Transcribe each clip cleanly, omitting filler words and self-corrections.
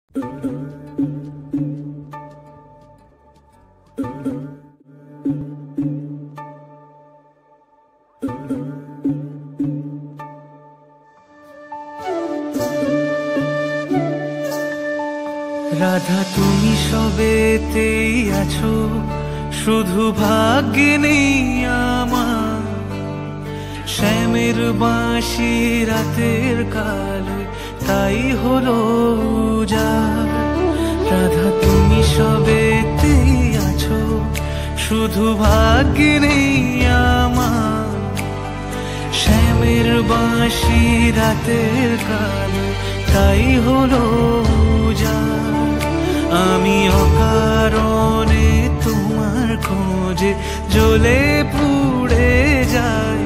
রাধা তুমি সবেতেই আছো, শুধু ভাগ্যে নেই আমার। শ্যামের বাঁশি রাতের কালো, তাই হলো উজাড়। রাধা তুমি সবেতেই আছো, শুধু ভাগ্যে নেই আমার। শ্যামের বাঁশি রাতের কালো, তাই হলো উজাড়। আমি অকারণে তোমার খোঁজে জ্বলে পুড়ে যাই।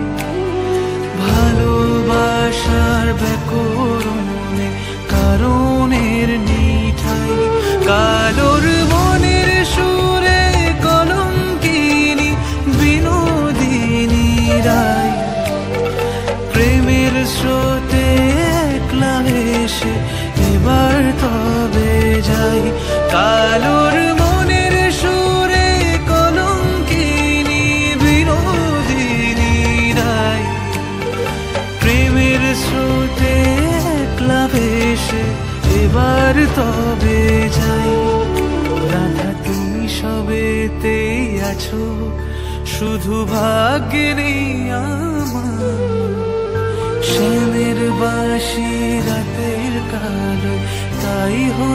ভালোবাসার ব্যাকরণে কারণের নিঠাই, কালোর মনের সুরে কলঙ্কিনী বিনোদিনী রায়। প্রেমের স্রোতে একলা এসে এবার তবে যাই। কালোর মনের সুরে কলঙ্কিনী বিনোদিনী রায়। প্রেমের স্রোতে একলা ভেসে এবার তবে যাই। রাধা তুমি সবেতেই আছো, শুধু ভাগ্যে নেই আমার। শ্যামের বাঁশি রাতের কালো, তাই